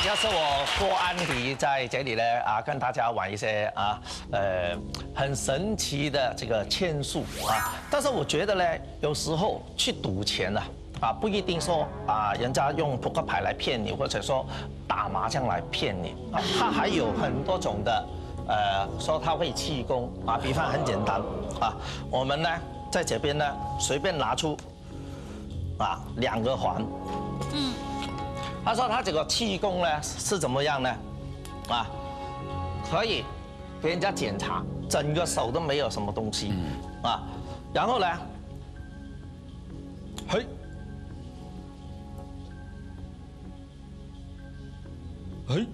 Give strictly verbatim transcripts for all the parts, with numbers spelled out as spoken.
就是我郭安迪在这里呢啊，跟大家玩一些啊呃很神奇的这个签术啊。但是我觉得呢，有时候去赌钱呢啊，不一定说啊人家用扑克牌来骗你，或者说打麻将来骗你啊，它还有很多种的呃说他会气功啊，比方很简单啊，我们呢在这边呢随便拿出啊两个环，嗯。 他说他这个气功呢是怎么样呢？啊，可以给人家检查，整个手都没有什么东西，啊，然后呢，嘿，嘿，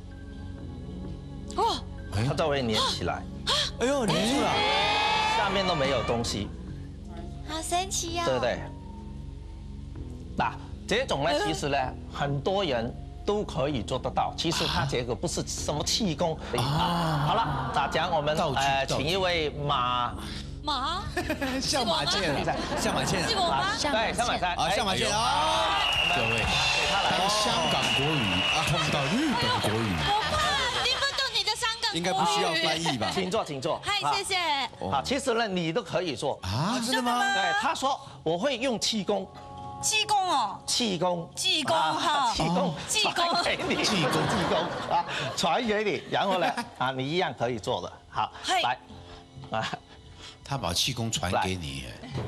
哦，它就会粘起来， 哎呦，粘住了， 下面都没有东西， 好神奇呀！ 对不对？那。 这种呢，其实呢，很多人都可以做得到。其实它这个不是什么气功啊。好了，大家我们呃，请一位马马像马健，像马健， 是我吗？ 对，像马健啊，像马健啊！ 各位，当香港国语碰到日本国语， 我怕听不懂你的香港国语， 应该不需要翻译吧？ 请坐，请坐。 嗨，谢谢。 好，其实呢，你都可以做啊，真的吗？ 对，他说我会用气功。 气功哦， 气功， 气功哈， 气功， 气功给你，气功，气功啊，传给你，然后呢，啊，你一样可以做的，好，来，啊， 他把气功传给你，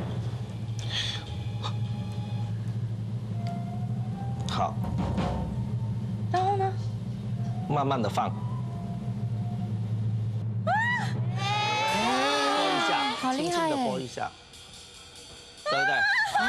好， 然后呢， 慢慢的放，拨一下， 好厉害耶， 轻轻的拨一下，对不对？ 哇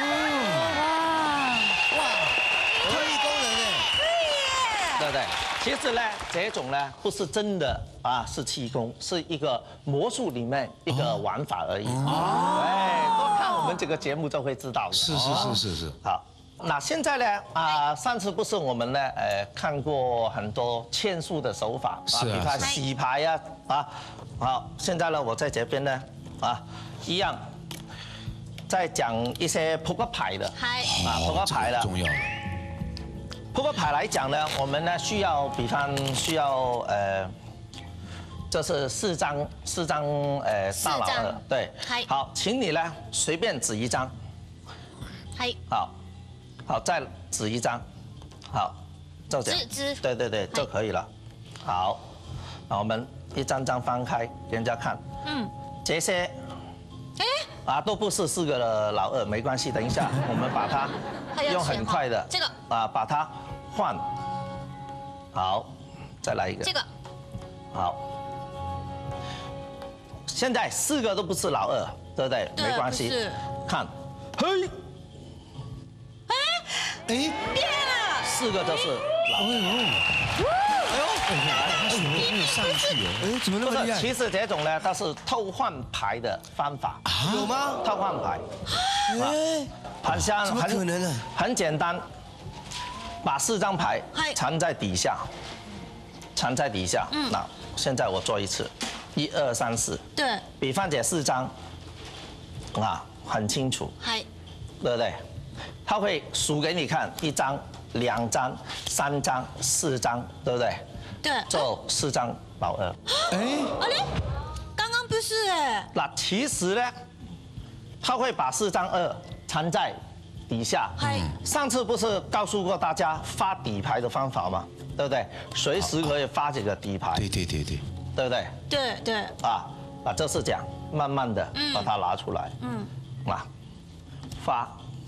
哇，特异功能哎， 可以耶！ 对不对？其实呢，这种呢不是真的啊，是气功，是一个魔术里面一个玩法而已。哦，哎，多看我们这个节目就会知道了。 是是是是是。 好，那现在呢啊，上次不是我们呢呃看过很多签术的手法啊，比方洗牌呀啊，好，现在呢我在这边呢啊一样。 再讲一些扑克牌的， 啊， 扑克牌的重要的。 扑克牌来讲呢，我们呢需要，比方需要呃，这是四张四张呃大老二，对，好，请你呢随便指一张，好，好再指一张，好，就这样，对对对，就可以了。好，那我们一张张翻开给人家看，嗯，这些。 啊，都不是四个老二，没关系。等一下，我们把它用很快的这个啊，把它换。好，再来一个。 这个好。现在四个都不是老二，对不对？没关系。看，嘿， 哎哎， 变了， 四个都是老二。 哎呦， 你上去哦， 哎，怎么那么厉害？ 其实这种呢，它是偷换牌的方法。 有吗？ 偷换牌。 哎， 很像， 怎么可能呢？ 很简单，把四张牌藏在底下，藏在底下。嗯。那现在我做一次，一二三四。 对。 比方这四张，啊，很清楚。嗨。对不对？他会数给你看，一张、两张、三张、四张，对不对？ 对。 就四张老二。 哎。 啊嘞，刚刚不是哎。 那其实呢？ 他会把四张二藏在底下。上次不是告诉过大家发底牌的方法吗？对不对？随时可以发这个底牌。 对对对对， 对不对？ 对对。 啊啊，就是这样，慢慢的把它拿出来。嗯。啊，发。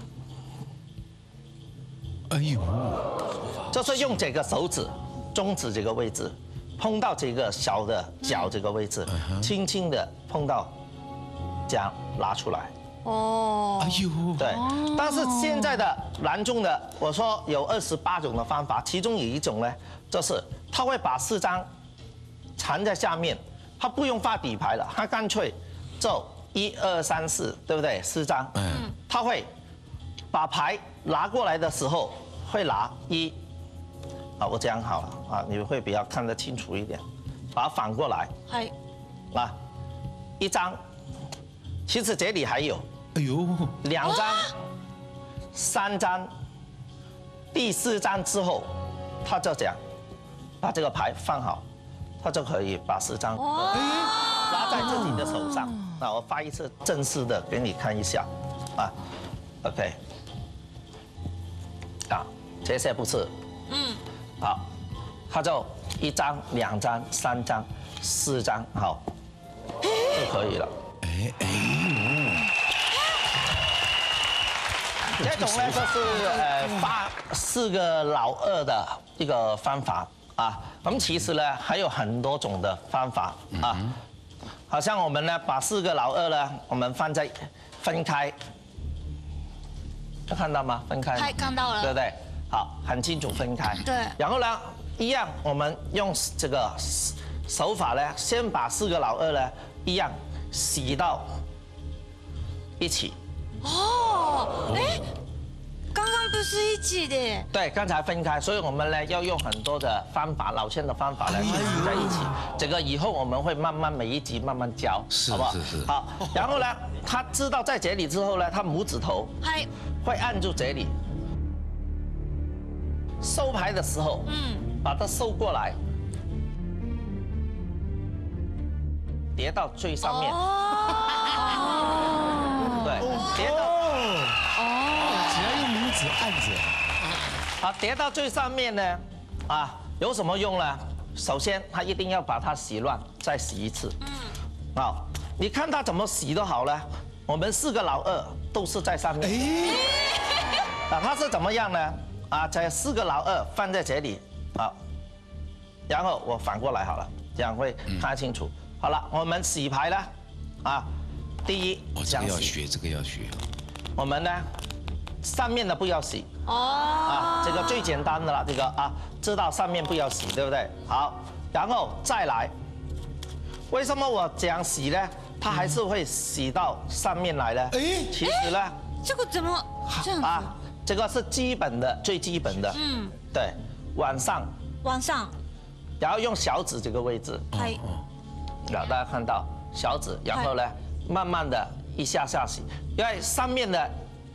哎呦， 就是用这个手指、中指这个位置，碰到这个小的角这个位置，轻轻的碰到，这样拿出来。 哦， 哎呦， 对，但是现在的蓝中的，我说有二十八种的方法，其中有一种呢，就是他会把四张藏在下面，他不用发底牌了，他干脆就一二三四，对不对？四张，嗯，他会把牌拿过来的时候会拿一，啊，我这样好了啊，你会比较看得清楚一点，把它反过来， 係， 啊，一张，其实这里还有。 哎呦， 两张、三张，第四张之后，他就讲把这个牌放好，他就可以把十张拿在自己的手上。那我发一次正式的给你看一下，啊 ，OK， 啊，这些不是，嗯，好，他就一张、两张、三张、四张，好，就可以了。哎哎呦，这种呢就是呃发四个老二的一个方法啊。我们其实呢还有很多种的方法啊。好像我们呢，把四个老二呢，我们放在分开，有看到吗？分开， 看到了， 对不对？好，很清楚分开。 对。 然后呢，一样，我们用这个手法呢，先把四个老二呢，一样洗到一起。 哦，哎，刚刚不是一起的。 对，刚才分开，所以我们呢要用很多的方法，老千的方法来洗在一起。这个以后我们会慢慢每一集慢慢教，好不好？ 是是。 好，然后呢，他知道在这里之后呢，他拇指头会按住这里。收牌的时候，嗯，把它收过来，叠到最上面。哦。对，叠到。 只要用拇指按着。 好，叠到最上面呢，啊，有什么用呢？首先，它一定要把它洗乱，再洗一次。嗯。好，你看它怎么洗都好了。我们四个老二都是在上面。啊，它是怎么样呢？啊，这四个老二放在这里，好，然后我反过来好了，这样会看清楚。好了，我们洗牌呢，啊，第一， 哦，这个要学，这个要学。 我们呢，上面的不要洗。哦。啊，这个最简单的了，这个啊，知道上面不要洗，对不对？好，然后再来。为什么我这样洗呢？它还是会洗到上面来呢？哎，其实呢， 这个怎么这样子？啊， 这个是基本的，最基本的。嗯。对，往上。 往上。 然后用小指这个位置。哎。让大家看到小指，然后呢，慢慢的一下下洗，因为上面的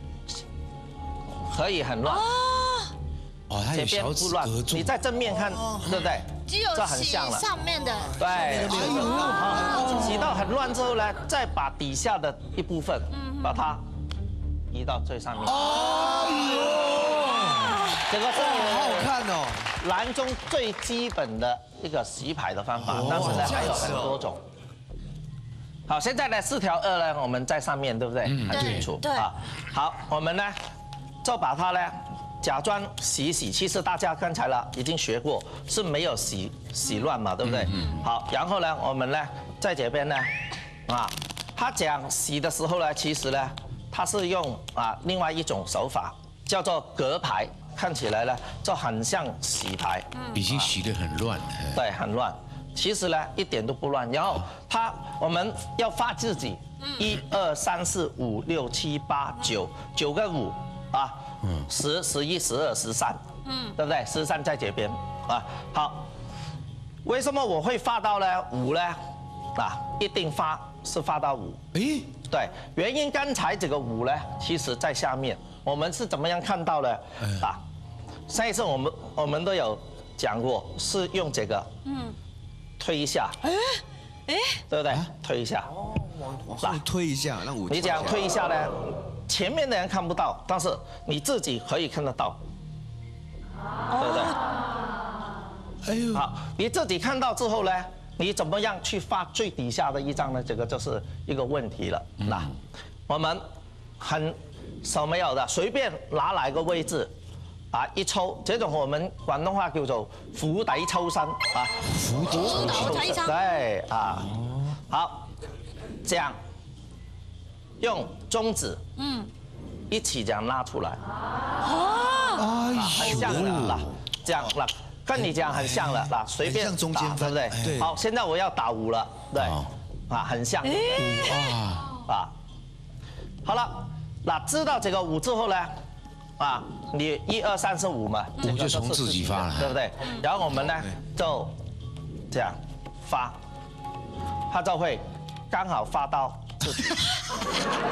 可以很乱。 哦，它有小指隔住。 你在正面看，对不对？ 这很像了。上面的。 对。洗到很乱之后呢，再把底下的一部分把它移到最上面。哎呦，这个是好好看哦。 蓝中最基本的一个洗牌的方法，但是呢还有很多种。好，现在呢四条二呢，我们在上面，对不对？很清楚。 对。 啊，好，我们呢就把它呢假装洗一洗，其实大家刚才呢已经学过，是没有洗洗乱嘛，对不对？好，然后呢我们呢在这边呢，啊，它讲洗的时候呢，其实呢它是用啊另外一种手法，叫做隔牌。看起来呢就很像洗牌， 已经洗得很乱了。 对，很乱。其实呢一点都不乱。然后它我们要发自己，一二三四五六七八九，九个五啊，十十一十二十三，嗯，对不对？十三在这边啊。好，为什么我会发到呢五呢？啊，一定发是发到五。诶，对，原因刚才这个五呢，其实在下面。我们是怎么样看到的啊？上一次我们我们都有讲过，是用这个，嗯，推一下，哎，哎，对不对？推一下， 哦，往往上推一下，让五。 你这样推一下呢，前面的人看不到，但是你自己可以看得到，对不对？哎呦，好，你自己看到之后呢，你怎么样去发最底下的一张呢？这个就是一个问题了。那我们很。手没有的，随便拿哪个位置，啊，一抽，这种我们广东话叫做釜底抽薪啊， 釜底抽薪， 对啊，好，这样用中指，嗯，一起这样拉出来，哦，很像的啦，这样啦，跟你讲很像了啦，随便中间对不对？对，好，现在我要打五了，对，啊，很像，哇，啊，好了。那知道这个五之后呢，啊，你一二三四五嘛， 五就从自己发了， 对不对？然后我们呢就这样发，它就会刚好发到自己。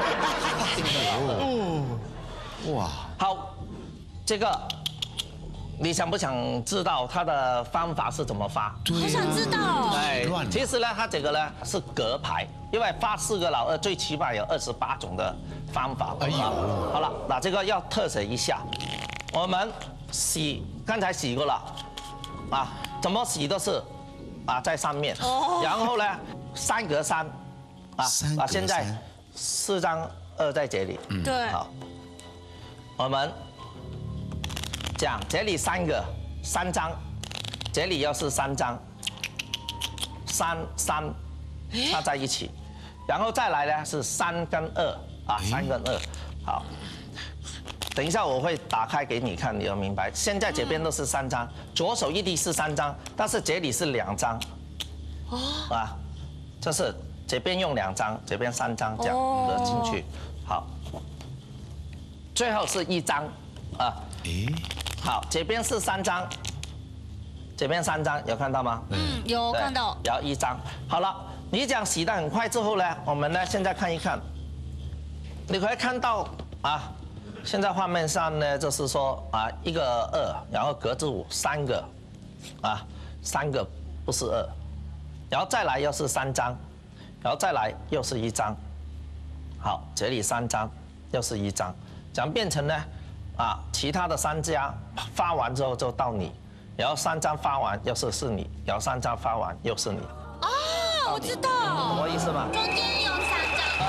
哦，哇，好，这个你想不想知道它的方法是怎么发？ 好想知道。 对，其实呢，它这个呢是隔牌，因为发四个老二最起码有二十八种的方法。哎呦，好了，那这个要特写一下，我们洗刚才洗过了，啊，怎么洗都是啊在上面，然后呢三隔三，啊啊现在四张二在这里， 对， 好，我们。这样，这里三个三张，这里又是三张，三三插在一起，然后再来呢是三跟二啊，三跟二，好，等一下我会打开给你看，你要明白。现在这边都是三张，左手一定是三张，但是这里是两张，啊，这是这边用两张，这边三张这样合进去，好，最后是一张啊。诶。好，这边是三张，这边三张，有看到吗？ 嗯，有看到。 然后一张，好了，你这样洗得很快之后呢，我们呢现在看一看，你可以看到啊，现在画面上呢就是说啊一个二，然后格子五三个，啊三个不是二，然后再来又是三张，然后再来又是一张，好，这里三张又是一张，这样变成呢。啊，其他的三家发完之后就到你，然后三张发完又是是你，然后三张发完又是你。 啊，我知道， 懂我意思吗？ 中间有三张。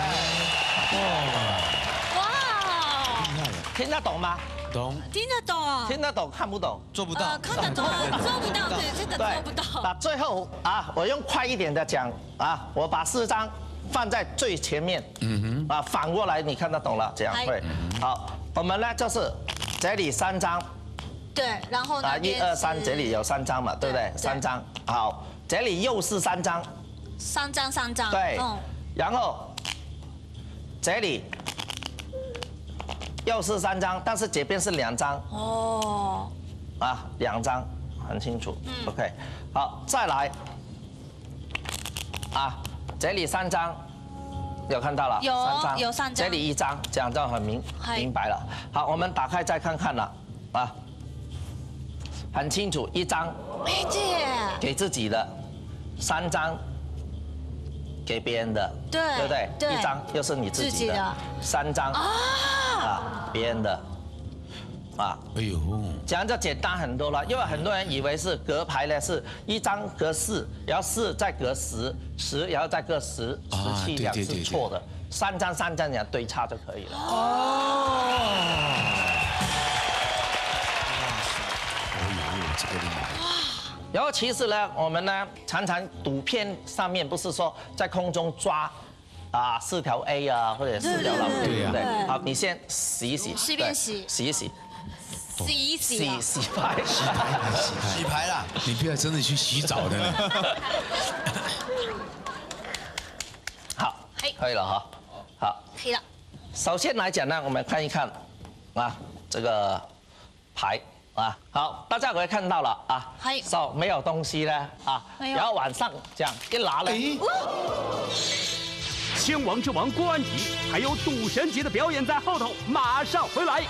哇， 厉害了， 听得懂吗？ 懂， 听得懂， 听得懂，看不懂， 做不到， 看得懂，做不到，对，这个做不到。 那最后啊，我用快一点的讲啊，我把四张放在最前面，嗯哼，啊，反过来你看得懂了，这样会好。我们呢就是这里三张， 对，然后啊一二三，这里有三张嘛，对不对？三张，好，这里又是三张， 三张三张， 对，然后这里又是三张，但是这边是两张，哦，啊两张，很清楚 ，OK， 好，再来，啊这里三张。有看到了， 有三张， 有三张， 这里一张，这样就很明明白了。好，我们打开再看看了，啊，很清楚，一张梅姐给自己的，三张给别人的， 对， 对不对？ 对， 一张又是你自己的，三张啊，别人的，啊，哎呦，这样就简单很多了。因为很多人以为是隔牌呢，是一张隔四，然后四再隔十，十然后再隔十，十七这样是错的。三张三张这样对差就可以了。哦。 哦呦，这个厉害。 然后其实呢，我们呢常常赌片上面不是说在空中抓。啊，四条 A 啊，或者四条老 A， 对不对？好，你先洗一洗， 洗边洗， 洗一洗， 洗一洗， 洗洗牌， 洗牌，洗牌，洗牌啦！ 你不要真的去洗澡的。 好，可以了哈，好， 可以了。 首先来讲呢，我们看一看啊这个牌啊，好，大家可以看到了啊，手没有东西呢啊，然后往上这样一拿呢。 千王之王郭安迪，还有赌神级的表演在后头，马上回来。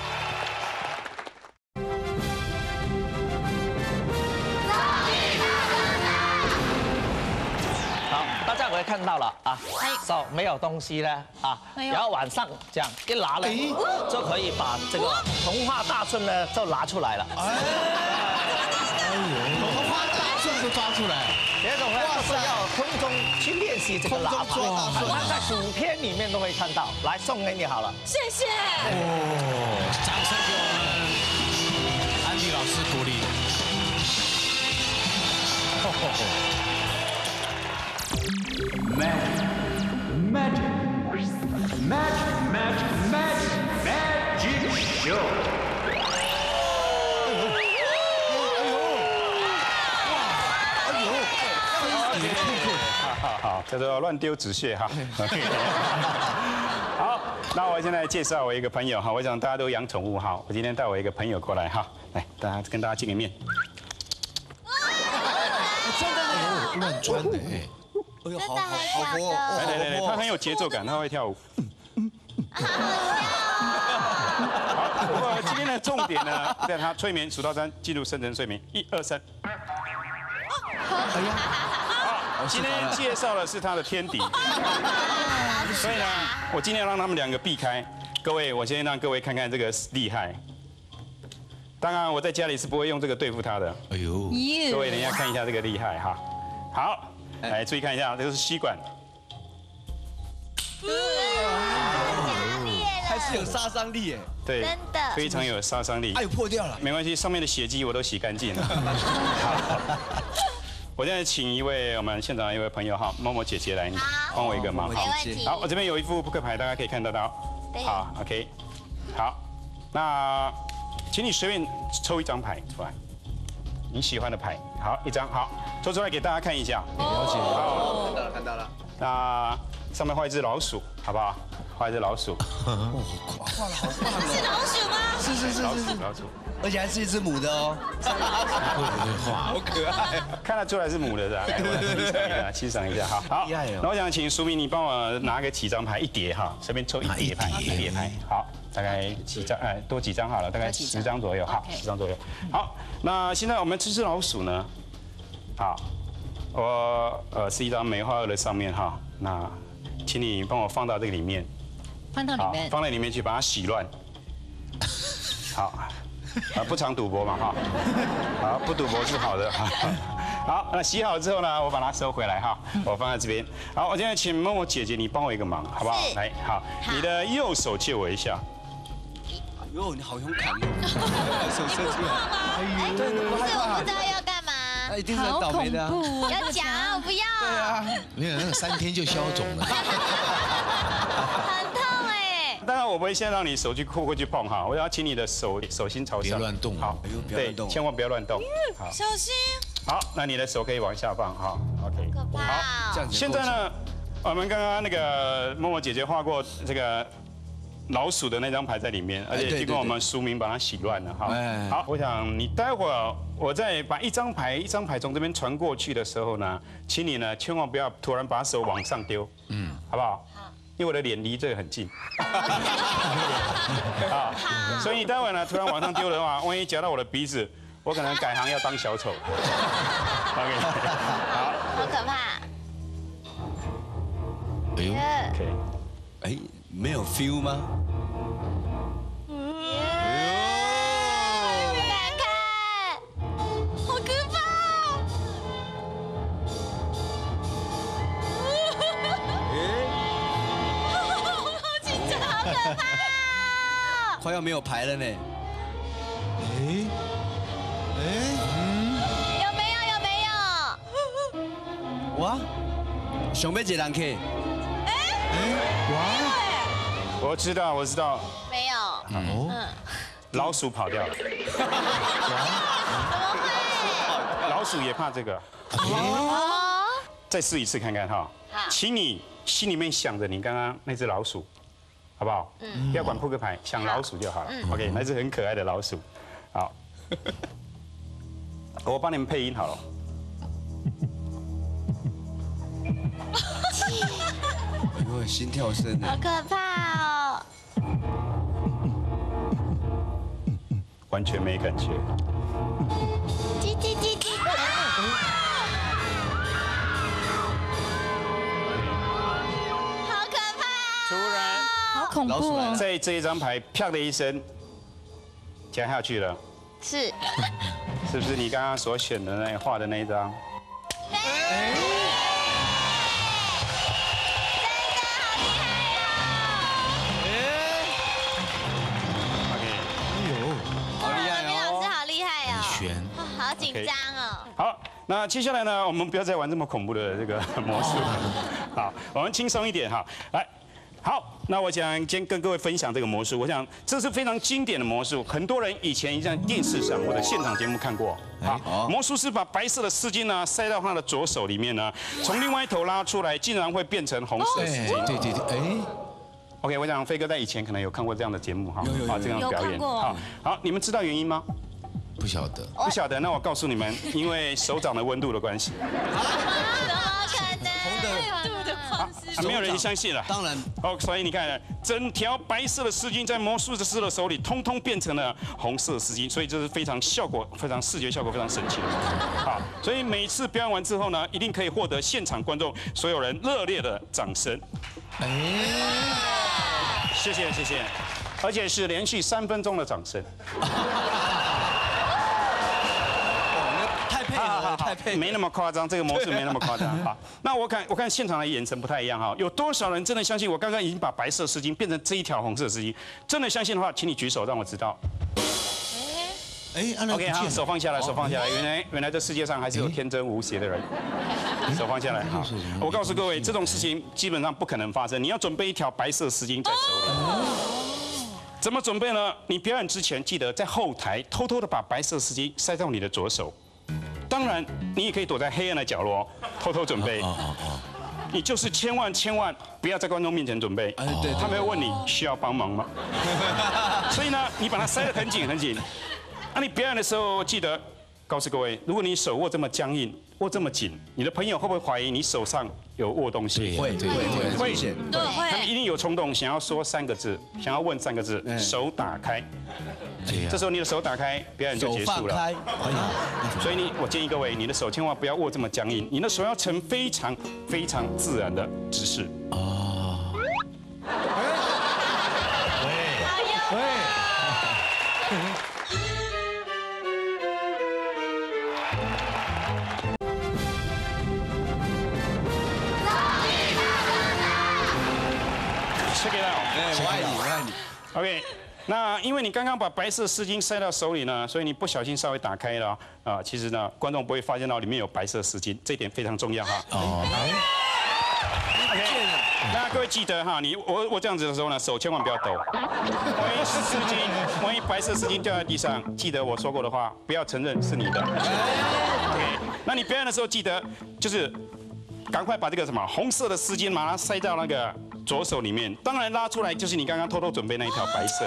好，大家可以看到了啊，手没有东西呢啊，然后往上这样一拿呢，就可以把这个童话大顺呢就拿出来了。 哎呦，童话大顺都抓出来。 这种呢就是要空中去练习这个拿牌，它在赌片里面都会看到。来，送给你好了， 谢谢。 哦，掌声给我们安迪老师鼓励。 Magic, magic, magic, magic, magic show。 好，叫做乱丢纸屑哈。好，那我现在介绍我一个朋友哈，我想大家都养宠物哈，我今天带我一个朋友过来哈，来，大家跟大家见个面。 真的乱钻的，哎呦，好好好活， 来来来来，他很有节奏感，他会跳舞。好，不过今天天的重点呢，在他催眠数到三，进入深层睡眠。一二三。哎呀，好，今天介绍的是他的天敌，所以呢，我尽量让他们两个避开。各位，我先让各位看看这个厉害。当然，我在家里是不会用这个对付他的。 哎呦， 各位，等一下看一下这个厉害哈。好，来注意看一下，这个是吸管。 还是有杀伤力哎， 对， 真的非常有杀伤力。 哎呦破掉了， 没关系，上面的血迹我都洗干净了。好，我现在请一位我们现场的一位朋友哈，默默姐姐来帮我一个忙没哈。 问题。 好，我这边有一副扑克牌，大家可以看得到。好 ，OK， 好，那请你随便抽一张牌出来，你喜欢的牌，好，一张，好，抽出来给大家看一下。 了解，好，看到了看到了。 那上面画一只老鼠，好不好？画一只老鼠。 哦，画的好棒哦！ 是老鼠吗？ 是是是老是是， 鼠，老鼠， 而且还是一只母的哦。好可爱， 看得出来是母的是吧？来，我欣赏一下，欣赏一下，好，好。 厉害哦那我想请淑敏，你帮我拿个几张牌，一叠哈，随便抽一叠牌，一叠牌，好，大概几张，哎，多几张好了，大概十张左右，好，十张左右。好，那现在我们这只老鼠呢，好，我呃是一张梅花二的上面哈，那请你帮我放到这个里面。 放到里面， 放在里面去，把它洗乱。好，啊，不常赌博嘛哈，好，不赌博是好的。好，那洗好之后呢，我把它收回来哈，我放在这边。好，我现在请默默姐姐，你帮我一个忙，好不好？来，好，你的右手借我一下。 哟，你好勇敢哦，手伸出来。哎呦，对，不害是我怕不知道要干嘛， 那一定是很倒霉的。 要讲啊，我不要。对啊， 没有那个三天就消肿了。 很痛哎。 当然，我不会先让你手去扣过去碰哈，我要请你的手手心朝上， 别乱动好， 哎呦不要乱动对，千万不要乱动。好， 小心。 好，那你的手可以往下放哈 ，OK。 可怕哦。 这样子。 现在？呢，我们刚刚那个默默姐姐画过这个老鼠的那张牌在里面，而且对对经过我们书名把它洗乱了哈哎。 好，我想你待会儿我再把一张牌一张牌从这边传过去的时候呢，请你呢千万不要突然把手往上丢，嗯，好不好？好。因为我的脸离这个很近。好。所以你待会呢突然往上丢的话，万一夹到我的鼻子，我可能改行要当小丑。OK。好。 好可怕。 哎呦， OK。 哎，没有 feel 吗？ 不敢看，好可怕！好紧张，好可怕！ 快要没有牌了呢。哎，哎， 有没有？有没有？ 哇，想要一个人去。 我知道，我知道， 没有。嗯。 老鼠跑掉了。 怎么会？ 老鼠也怕这个。 哦。 再试一次看看哈。 好。 请你心里面想着你刚刚那只老鼠，好不好？嗯。不要管扑克牌，想老鼠就好了。OK，那只很可爱的老鼠。好。我帮你们配音好了。 哎呦，心跳声好可怕哦！ 完全没感觉。 叽叽叽叽。好可怕！ 突然， 好恐老鼠来了。 在这一张牌啪的一声夹下去了， 是。 是不是你刚刚所选的那画的那一张？ 好厉害林老哦！ 师好厉害哦！ 悬。 哦好紧张哦！ 好，那接下来呢，我们不要再玩这么恐怖的这个魔术了。好，我们轻松一点哈。来，好，那我想先跟各位分享这个魔术。我想这是非常经典的魔术，很多人以前在电视上或者现场节目看过。好，魔术师把白色的丝巾呢塞到他的左手里面呢，从另外一头拉出来，竟然会变成红色的丝哎， 巾。 对对对，哎， OK， 我想飞哥在以前可能有看过这样的节目哈， 有有有啊这样的表演。 有看过好，好，你们知道原因吗？ 不晓得。 不晓得，那我告诉你们，因为手掌的温度的关系。 怎么可能？ 红的度的方式。 啊，没有人相信了。 当然， 哦，所以你看，整条白色的丝巾在魔术师的手里，通通变成了红色丝巾，所以这是非常效果、非常视觉效果非常神奇的。好，所以每次表演完之后呢，一定可以获得现场观众所有人热烈的掌声。哎，谢谢谢谢，而且是连续三分钟的掌声。 太配合了，太配合， 没那么夸张，这个魔术没那么夸张。好，那我看我看现场的眼神不太一样哈，有多少人真的相信我刚刚已经把白色丝巾变成这一条红色丝巾？真的相信的话，请你举手让我知道。 哎，安娜 OK， 好，手放下来，手放下来。原来原来这世界上还是有天真无邪的人。手放下来，好。我告诉各位，这种事情基本上不可能发生。你要准备一条白色丝巾在手里。怎么准备呢？你表演之前记得在后台偷偷的把白色丝巾塞到你的左手。当然，你也可以躲在黑暗的角落偷偷准备。你就是千万千万不要在观众面前准备。哎，对，他们会问你需要帮忙吗？所以呢，你把它塞得很紧很紧。那你表演的时候记得告诉各位，如果你手握这么僵硬、握这么紧，你的朋友会不会怀疑你手上有握东西？ 会会会会， 对， 他们一定有冲动，想要说三个字，想要问三个字，手打开。这时候你的手打开，表演就结束了。所以你，我建议各位，你的手千万不要握这么僵硬，你的手要呈非常非常自然的姿势。哦。喂喂。Check it out， 哎，我爱你，我爱你。 OK， 那因为你刚刚把白色丝巾塞到手里呢，所以你不小心稍微打开了啊。其实呢，观众不会发现到里面有白色丝巾，这一点非常重要哈。哦。OK， 那各位记得哈，你我我这样子的时候呢，手千万不要抖。万一丝巾，万一白色丝巾掉在地上，记得我说过的话，不要承认是你的。OK， 那你表演的时候记得就是赶快把这个什么红色的丝巾把它塞到那个左手里面，当然拉出来就是你刚刚偷偷准备那一条白色。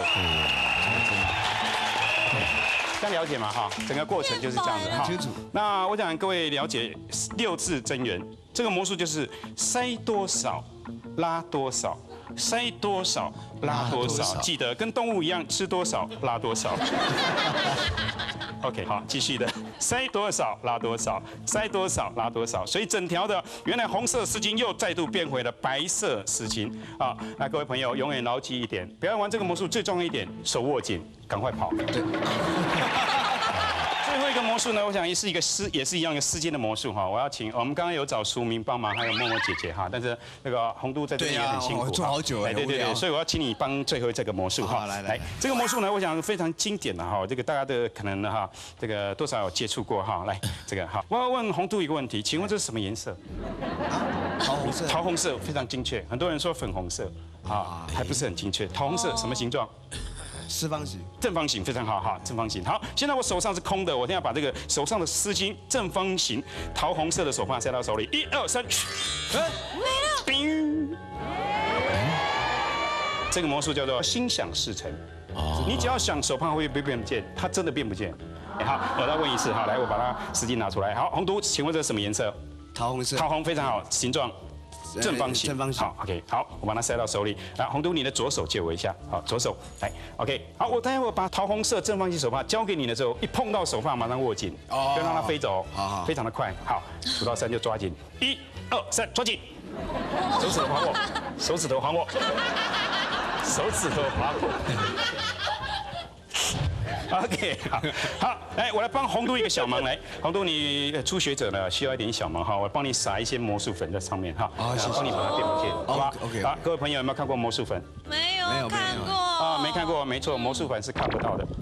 这样了解吗？哈，整个过程就是这样子哈。那我想各位了解六字真言，这个魔术就是塞多少拉多少，塞多少拉多少，记得跟动物一样，吃多少拉多少。OK， 好，继续的，塞多少拉多少，塞多少拉多少，所以整条的原来红色丝巾又再度变回了白色丝巾啊！那各位朋友永远牢记一点，表演完这个魔术最重要一点，手握紧，赶快跑。对。最后一个魔术呢，我想也是一个丝，也是一样一个丝巾的魔术哈。我要请我们刚刚有找淑明帮忙，还有默默姐姐哈，但是那个洪都在这边也很辛苦， 做好久哎， 对对对，所以我要请你帮最后这个魔术哈。来来，这个魔术呢，我想非常经典的哈，这个大家的可能哈，这个多少有接触过哈。来，这个好，我要问洪都一个问题，请问这是什么颜色？ 桃红色， 桃红色非常精确，很多人说粉红色啊，还不是很精确。桃红色什么形状？ 四方形， 正方形非常好哈，正方形好。现在我手上是空的，我现在把这个手上的丝巾正方形桃红色的手帕塞到手里，一二三，没了，冰。这个魔术叫做心想事成。哦，你只要想手帕会不会变不见，它真的变不见。好，我再问一次哈，来，我把它丝巾拿出来。好，洪都，请问这是什么颜色？ 桃红色。 桃红非常好，形状。正方形， 正方形。 好 ，OK， 好，我把它塞到手里。来，洪都，你的左手借我一下。好，左手来 ，OK， 好，我待会把桃红色正方形手帕交给你的时候，一碰到手帕马上握紧，不要让它飞走，好，非常的快。好，数到三就抓紧，一、二、三，抓紧。手指头还我，手指头还我，手指头还我。OK， 好，好，来，我来帮洪都一个小忙。来，洪都，你初学者呢，需要一点小忙哈，我帮你撒一些魔术粉在上面哈，啊，帮你把它变不见，好吧 ？OK， 好，各位朋友有没有看过魔术粉？ 没有看过啊， 没看过，没错，魔术粉是看不到的。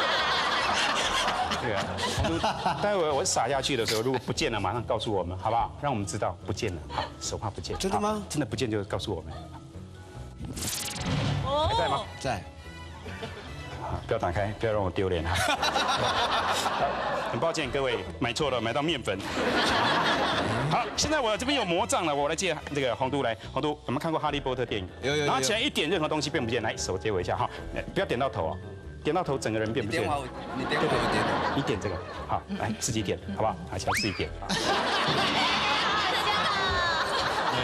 对啊，洪都，待会我撒下去的时候，如果不见了，马上告诉我们，好不好？让我们知道不见了，好，手帕不见。 真的吗？ 真的不见就告诉我们。还在吗？ 在。 不要打开，不要让我丢脸哈。很抱歉各位，买错了，买到面粉。好，现在我这边有魔杖了，我来借这个洪都来。洪都，有没有看过《哈利波特》电影？ 有有有。 拿起来一点，任何东西变不见。来，手借我一下哈，不要点到头哦，点到头整个人变不见。 点我，你点我，我点我。 你点这个，好，来自己点，好不好？拿起来自己点。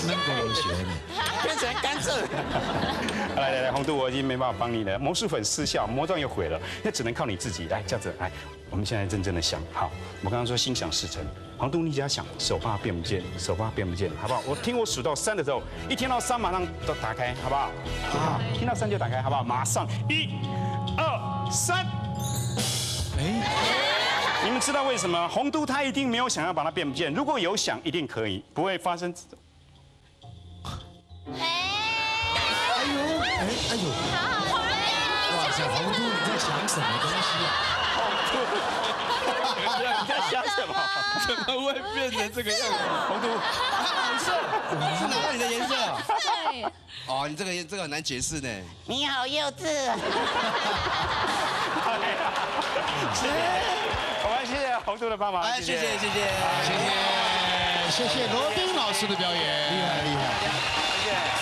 能够学呢， 变成甘蔗。 来来来，红度我已经没办法帮你了，魔术粉失效，魔杖又毁了，那只能靠你自己。来，这样子，来，我们现在认真的想，好，我刚刚说心想事成，红度你只要想，手把变不见，手把变不见，好不好？我听我数到三的时候，一听到三马上都打开，好不好？好，听到三就打开，好不好？马上，一、二、三。哎。你们知道为什么红都他一定没有想要把它变不见？如果有想，一定可以，不会发生。 哎呦，哎哎呦，哇塞，红都你在想什么东西啊？ 你在想什么？ 怎么会变成这个样子？ 红都， 颜色，是哪里的颜色？ 对， 哦，你这个这个很难解释呢。 你好幼稚。 谢谢，我们谢谢红都的帮忙。 哎，谢谢谢谢谢谢谢谢罗宾老师的表演，厉害厉害。 谢谢。